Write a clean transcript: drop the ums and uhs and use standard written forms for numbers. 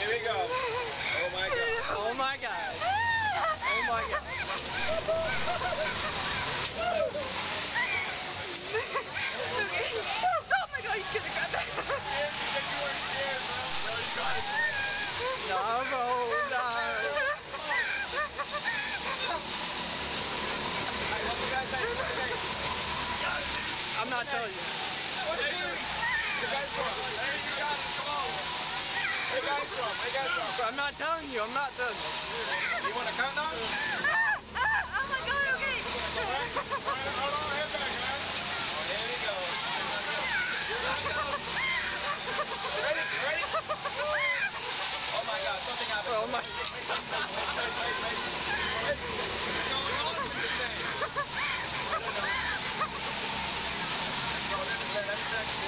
Here we go. Oh my god. Oh my god. Oh my god. Okay. Oh my god, he's gonna grab that. No, bro, no. I'm not telling you. Where you guys from? There you got it. Come on. Where you guys from? Where you guys from? I'm not telling you. I'm not telling you. You want a countdown? Oh my god, okay. Hold on, head back, man. Oh, here we go. Ready? Ready? Oh my god, something happened. Oh my. What's going on with this thing? Let me check.